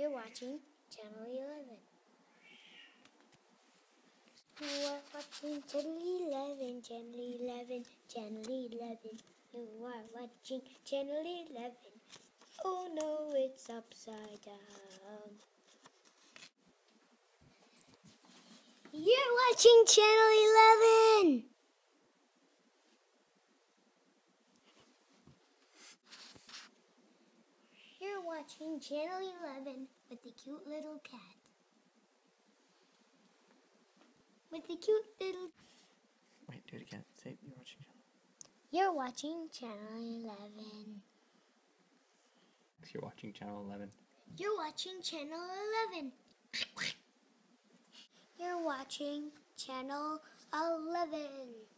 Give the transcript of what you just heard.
You're watching Channel 11. You are watching Channel 11, Channel 11, Channel 11. You are watching Channel 11. Oh no, it's upside down. You're watching Channel 11. You're watching Channel 11 with the cute little cat. With the cute little... Wait, do it again. Say you're watching channel. You're watching Channel 11. You're watching channel 11. You're watching Channel 11. You're watching Channel 11.